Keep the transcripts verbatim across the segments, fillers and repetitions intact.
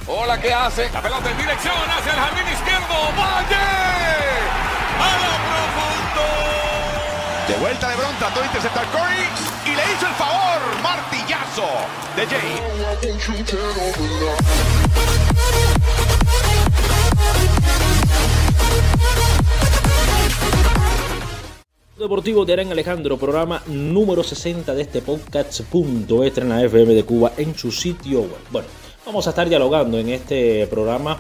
Hola, ¿qué hace? La pelota en dirección hacia el jardín izquierdo. ¡Valle! ¡A lo profundo! De vuelta LeBron, trató de interceptar Curry y le hizo el favor. Martillazo de Jay. Deportivo de Adrián Alejandro, programa número sesenta de este podcast punto extra en la F M de Cuba en su sitio web. Bueno, vamos a estar dialogando en este programa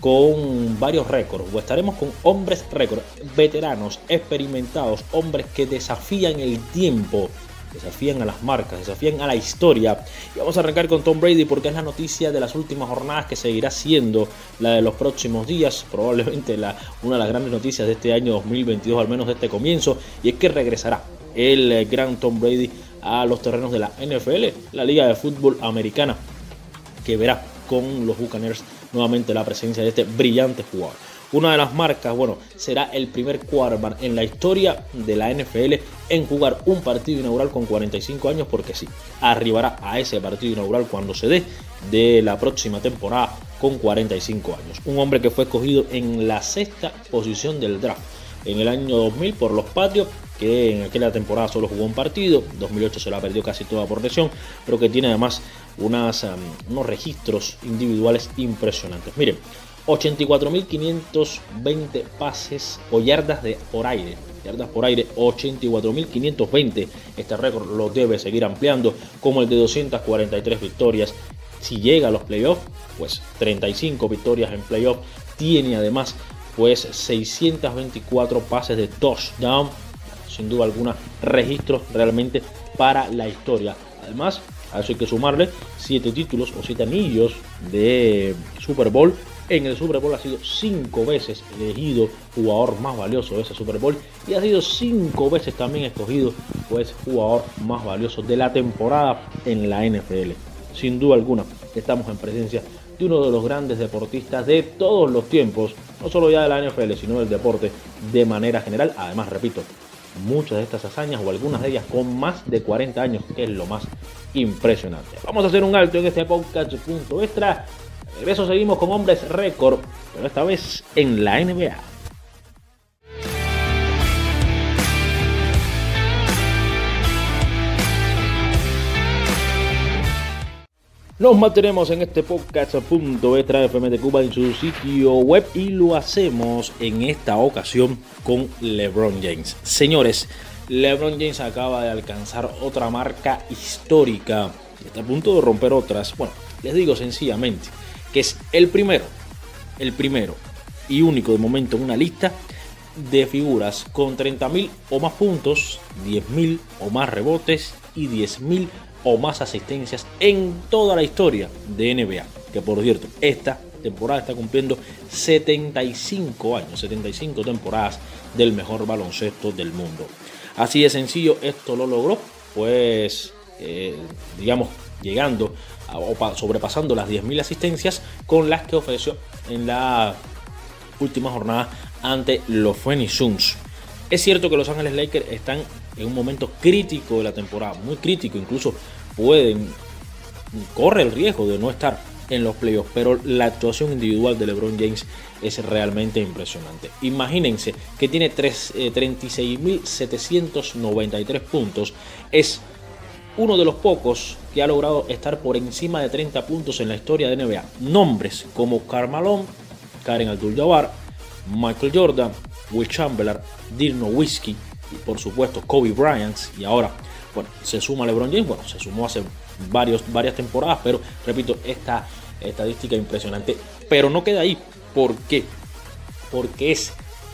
con varios récords, o estaremos con hombres récord, veteranos, experimentados, hombres que desafían el tiempo, desafían a las marcas, desafían a la historia. Y vamos a arrancar con Tom Brady porque es la noticia de las últimas jornadas, que seguirá siendo la de los próximos días, probablemente la, una de las grandes noticias de este año dos mil veintidós, al menos de este comienzo, y es que regresará el gran Tom Brady a los terrenos de la N F L, la Liga de Fútbol Americana, que verá con los Buccaneers nuevamente la presencia de este brillante jugador. Una de las marcas, bueno, será el primer quarterback en la historia de la N F L en jugar un partido inaugural con cuarenta y cinco años, porque sí, arribará a ese partido inaugural cuando se dé de la próxima temporada con cuarenta y cinco años. Un hombre que fue escogido en la sexta posición del draft en el año dos mil por los Patriots, que en aquella temporada solo jugó un partido, dos mil ocho se la perdió casi toda por lesión, pero que tiene además unas, um, unos registros individuales impresionantes. Miren, ochenta y cuatro mil quinientos veinte pases o yardas de, por aire, yardas por aire, ochenta y cuatro mil quinientos veinte. Este récord lo debe seguir ampliando, como el de doscientas cuarenta y tres victorias. Si llega a los playoffs, pues treinta y cinco victorias en playoffs. Tiene además pues seiscientos veinticuatro pases de touchdown. Sin duda alguna, registros realmente para la historia. Además, a eso hay que sumarle siete títulos o siete anillos de Super Bowl. En el Super Bowl ha sido cinco veces elegido jugador más valioso de ese Super Bowl, y ha sido cinco veces también escogido pues jugador más valioso de la temporada en la N F L. Sin duda alguna, estamos en presencia de uno de los grandes deportistas de todos los tiempos, no solo ya de la N F L, sino del deporte de manera general. Además, repito, muchas de estas hazañas, o algunas de ellas con más de cuarenta años, que es lo más impresionante. Vamos a hacer un alto en este podcast punto extra. De regreso seguimos con hombres récord, pero esta vez en la N B A. Nos mantenemos en este podcast punto extra F M de Cuba en su sitio web, y lo hacemos en esta ocasión con LeBron James. Señores, LeBron James acaba de alcanzar otra marca histórica y está a punto de romper otras. Bueno, les digo sencillamente que es el primero, el primero y único de momento en una lista de figuras con treinta mil o más puntos, diez mil o más rebotes y diez mil o más asistencias en toda la historia de N B A, que por cierto, esta temporada está cumpliendo setenta y cinco años, setenta y cinco temporadas del mejor baloncesto del mundo. Así de sencillo, esto lo logró, pues, eh, digamos, llegando a, o sobrepasando las diez mil asistencias con las que ofreció en la última jornada ante los Phoenix Suns. Es cierto que Los Ángeles Lakers están en un momento crítico de la temporada, muy crítico, incluso pueden, corre el riesgo de no estar en los playoffs, pero la actuación individual de LeBron James es realmente impresionante. Imagínense que tiene eh, treinta y seis mil setecientos noventa y tres puntos, es uno de los pocos que ha logrado estar por encima de treinta puntos en la historia de N B A. Nombres como Karl Malone, Kareem Abdul-Jabbar, Michael Jordan, Will Chamberlain, Dirk Nowitzki y por supuesto Kobe Bryant, y ahora bueno, se suma LeBron James. Bueno, se sumó hace varios, varias temporadas, pero repito, esta estadística impresionante. Pero no queda ahí. ¿Por qué? Porque es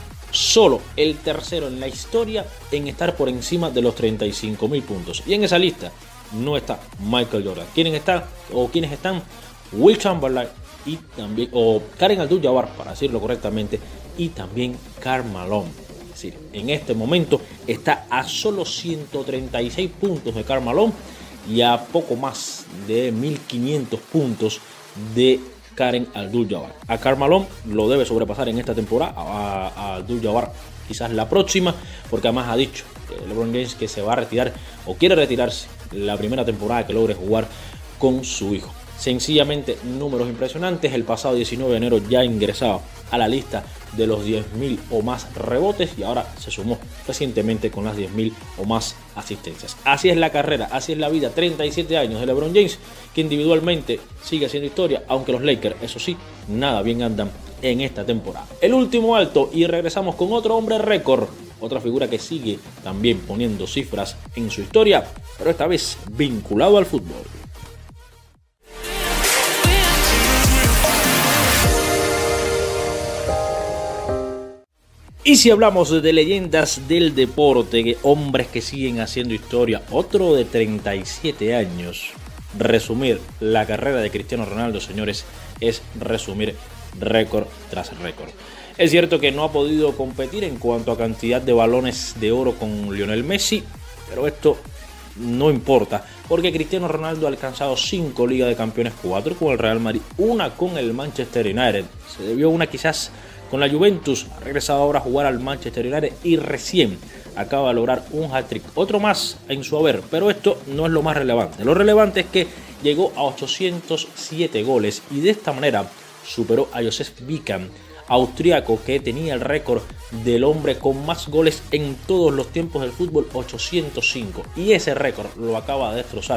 solo el tercero en la historia en estar por encima de los treinta y cinco mil puntos, y en esa lista no está Michael Jordan. ¿Quiénes están? O quiénes están? Will Chamberlain y también, o Kareem Abdul-Jabbar, para decirlo correctamente, y también Karl Malone. Es decir, en este momento está a solo ciento treinta y seis puntos de Karl Malone y a poco más de mil quinientos puntos de Kareem Abdul-Jabbar. A Karl Malone lo debe sobrepasar en esta temporada, a, a Abdul-Jabbar quizás la próxima, porque además ha dicho eh, LeBron James que se va a retirar o quiere retirarse la primera temporada que logre jugar con su hijo. Sencillamente números impresionantes. El pasado diecinueve de enero ya ingresaba a la lista de los diez mil o más rebotes y ahora se sumó recientemente con las diez mil o más asistencias. Así es la carrera, así es la vida. treinta y siete años de LeBron James, que individualmente sigue haciendo historia, aunque los Lakers, eso sí, nada bien andan en esta temporada. El último alto y regresamos con otro hombre récord, otra figura que sigue también poniendo cifras en su historia, pero esta vez vinculado al fútbol. Y si hablamos de leyendas del deporte, hombres que siguen haciendo historia, otro de treinta y siete años, resumir la carrera de Cristiano Ronaldo, señores, es resumir récord tras récord. Es cierto que no ha podido competir en cuanto a cantidad de balones de oro con Lionel Messi, pero esto no importa, porque Cristiano Ronaldo ha alcanzado cinco Ligas de Campeones, cuatro con el Real Madrid, una con el Manchester United, se debió una quizás con la Juventus, ha regresado ahora a jugar al Manchester United y recién acaba de lograr un hat-trick, otro más en su haber, pero esto no es lo más relevante. Lo relevante es que llegó a ochocientos siete goles y de esta manera superó a Josef Bican, austriaco, que tenía el récord del hombre con más goles en todos los tiempos del fútbol, ochocientos cinco, y ese récord lo acaba de destrozar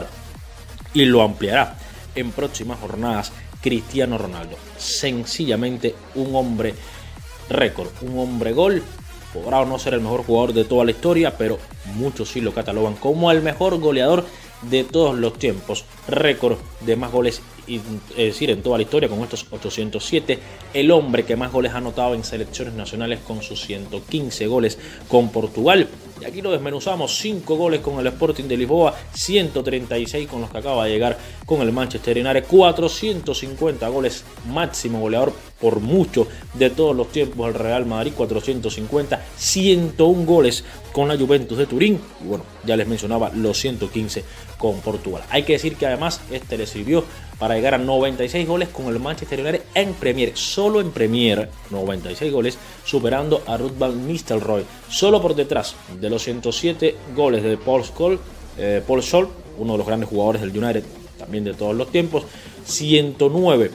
y lo ampliará en próximas jornadas Cristiano Ronaldo. Sencillamente un hombre récord, un hombre gol. Podrá o no ser el mejor jugador de toda la historia, pero muchos sí lo catalogan como el mejor goleador de todos los tiempos. Récord de más goles, es decir, en toda la historia con estos ochocientos siete. El hombre que más goles ha anotado en selecciones nacionales con sus ciento quince goles con Portugal. Y aquí lo desmenuzamos: cinco goles con el Sporting de Lisboa, ciento treinta y seis con los que acaba de llegar con el Manchester United, cuatrocientos cincuenta goles, máximo goleador por mucho de todos los tiempos el Real Madrid, cuatrocientos cincuenta, ciento uno goles con la Juventus de Turín, y bueno, ya les mencionaba los ciento quince con Portugal. Hay que decir que además este le sirvió para llegar a noventa y seis goles con el Manchester United en Premier, solo en Premier, noventa y seis goles, superando a Ruud van Nistelrooy, solo por detrás de los ciento siete goles de Paul Scholes, eh, Paul Scholes, uno de los grandes jugadores del United, también de todos los tiempos. ciento nueve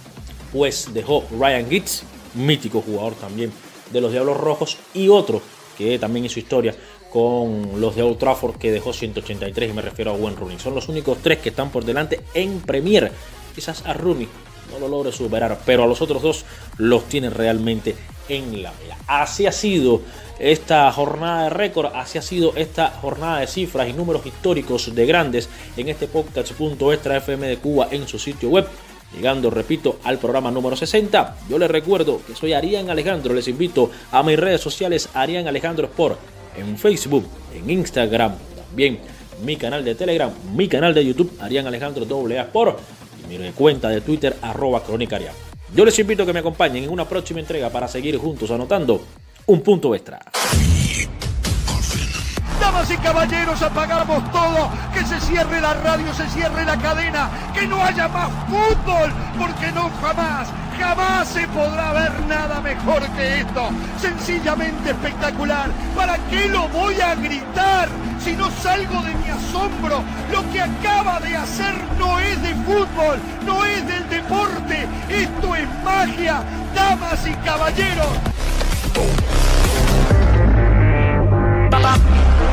pues dejó Ryan Giggs, mítico jugador también de los Diablos Rojos, y otro que también hizo historia con los de Old Trafford, que dejó ciento ochenta y tres, y me refiero a Wayne Rooney. Son los únicos tres que están por delante en Premier. Quizás a Rooney no lo logre superar, pero a los otros dos los tiene realmente en la mira. Así ha sido esta jornada de récord, así ha sido esta jornada de cifras y números históricos de grandes en este podcast punto extra F M de Cuba en su sitio web. Llegando, repito, al programa número sesenta. Yo les recuerdo que soy Arián Alejandro. Les invito a mis redes sociales, Arián Alejandro Sport, en Facebook, en Instagram, también mi canal de Telegram, mi canal de YouTube, Arián Alejandro A A Sport, y mi cuenta de Twitter, arroba Crónica Arián. Yo les invito a que me acompañen en una próxima entrega para seguir juntos anotando un punto extra. Damas y caballeros, apagamos todo, que se cierre la radio, se cierre la cadena, que no haya más fútbol, porque no jamás, jamás se podrá ver nada mejor que esto. Sencillamente espectacular. ¿Para qué lo voy a gritar si no salgo de mi asombro? Lo que acaba de hacer no es de fútbol, no es del deporte, esto es magia, damas y caballeros.